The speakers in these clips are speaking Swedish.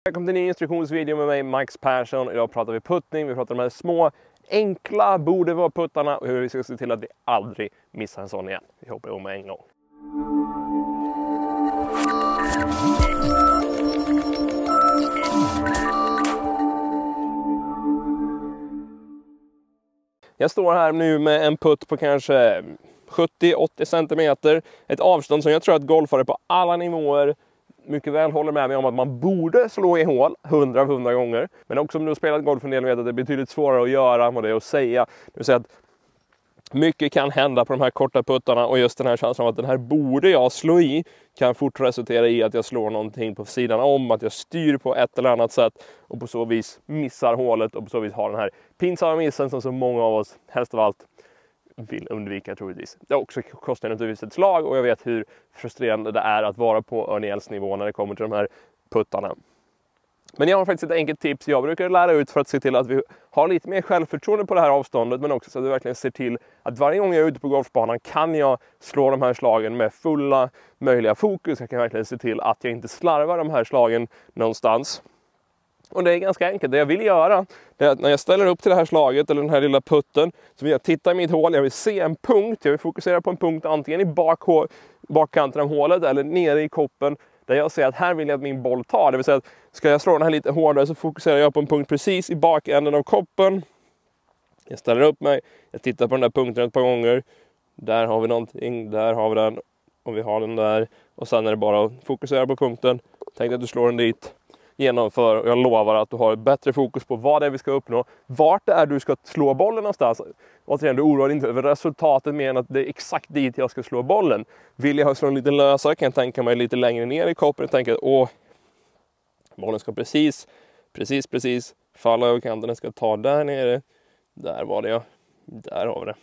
Välkommen till en ny instruktionsvideo med mig, Max Persson. Idag pratar vi puttning, vi pratar om de här små, enkla, borde vara puttarna och hur vi ska se till att vi aldrig missar en sån igen. Vi hoppar igång med en gång. Jag står här nu med en putt på kanske 70-80 centimeter. Ett avstånd som jag tror att golfare på alla nivåer mycket väl håller med mig om att man borde slå i hål 100 gånger. Men också om du har spelat golf en del vet att det är betydligt svårare att göra än vad det är att säga. Det vill säga att mycket kan hända på de här korta puttarna och just den här känslan av att den här borde jag slå i kan fort resultera i att jag slår någonting på sidan om, att jag styr på ett eller annat sätt och på så vis missar hålet och på så vis har den här pinsamma missen som så många av oss helst av allt vill undvika troligtvis. Det också kostar naturligtvis ett slag och jag vet hur frustrerande det är att vara på Ernie Els nivå när det kommer till de här puttarna. Men jag har faktiskt ett enkelt tips jag brukar lära ut för att se till att vi har lite mer självförtroende på det här avståndet, men också så att vi verkligen ser till att varje gång jag är ute på golfbanan kan jag slå de här slagen med fulla möjliga fokus. Jag kan verkligen se till att jag inte slarvar de här slagen någonstans. Och det är ganska enkelt. Det jag vill göra är att när jag ställer upp till det här slaget eller den här lilla putten så vill jag titta i mitt hål. Jag vill se en punkt. Jag vill fokusera på en punkt antingen i bakkanten av hålet eller nere i koppen. Där jag ser att här vill jag att min boll tar. Det vill säga att ska jag slå den här lite hårdare så fokuserar jag på en punkt precis i bakänden av koppen. Jag ställer upp mig. Jag tittar på den där punkten ett par gånger. Där har vi någonting. Där har vi den. Och vi har den där. Och sen är det bara att fokusera på punkten. Tänk att du slår den dit. Genomför och jag lovar att du har ett bättre fokus på vad det är vi ska uppnå. Vart det är du ska slå bollen någonstans. Återigen, du oroar inte över resultatet mer än att det är exakt dit jag ska slå bollen. Vill jag slå en lite lösare kan jag tänka mig lite längre ner i koppen och tänka att bollen ska precis falla över kanten. Den ska ta där nere. Där var det ja. Där har vi det.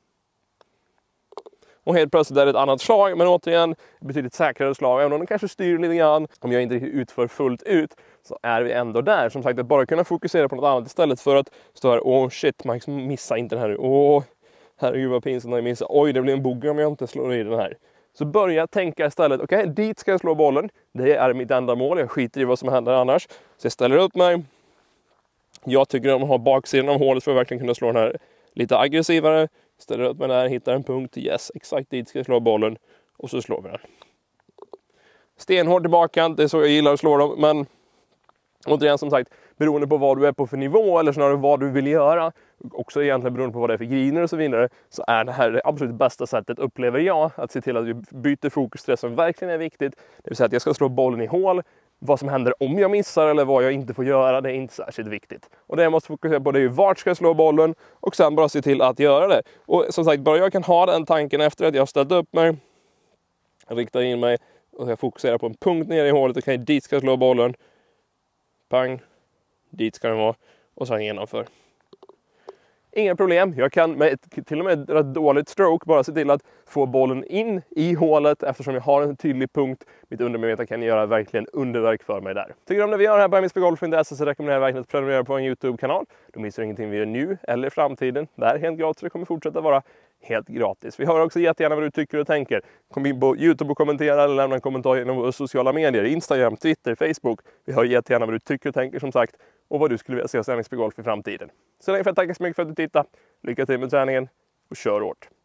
Och helt plötsligt är det ett annat slag, men återigen betydligt säkrare slag. Även om den kanske styr lite grann, om jag inte utför fullt ut, så är vi ändå där. Som sagt, att bara kunna fokusera på något annat istället för att stå här, shit, Max, missa inte den här. Herregud vad pinsamt när jag missar. Oj, det blir en bogey om jag inte slår i den här. Så börja tänka istället, okej, dit ska jag slå bollen. Det är mitt enda mål, jag skiter i vad som händer annars. Så jag ställer upp mig. Jag tycker om att ha baksidan av hålet för att verkligen kunna slå den här lite aggressivare. Ställer upp mig där, hittar en punkt, yes, exakt dit ska jag slå bollen och så slår vi den. Stenhårt tillbaka, det är så jag gillar att slå dem, men återigen som sagt, beroende på vad du är på för nivå eller snarare vad du vill göra, också egentligen beroende på vad det är för griner och så vidare, så är det här det absolut bästa sättet, upplever jag, att se till att vi byter fokus till det som verkligen är viktigt, det vill säga att jag ska slå bollen i hål. Vad som händer om jag missar eller vad jag inte får göra, det är inte särskilt viktigt. Och det jag måste fokusera på det är ju vart ska jag slå bollen och sen bara se till att göra det. Och som sagt, bara jag kan ha den tanken efter att jag har ställt upp mig, riktar in mig och jag fokuserar på en punkt nere i hålet och kan dit ska jag slå bollen. Pang, dit ska den vara och sen genomför. Inga problem, jag kan med till och med ett dåligt stroke bara se till att få bollen in i hålet eftersom jag har en tydlig punkt. Mitt undermedvetna kan göra verkligen underverk för mig där. Tycker du om det vi gör här på mspgolf.se så rekommenderar jag verkligen att prenumerera på en YouTube-kanal. Då missar du ingenting vi gör nu eller i framtiden. Det här är helt gratis och det kommer fortsätta vara helt gratis. Vi hör också jättegärna vad du tycker och tänker. Kom in på YouTube och kommentera eller lämna en kommentar genom våra sociala medier. Instagram, Twitter, Facebook. Vi hör jättegärna vad du tycker och tänker som sagt. Och vad du skulle vilja se oss MXP Golf i framtiden. Så länge får jag tacka så mycket för att du tittade. Lycka till med träningen och kör hårt!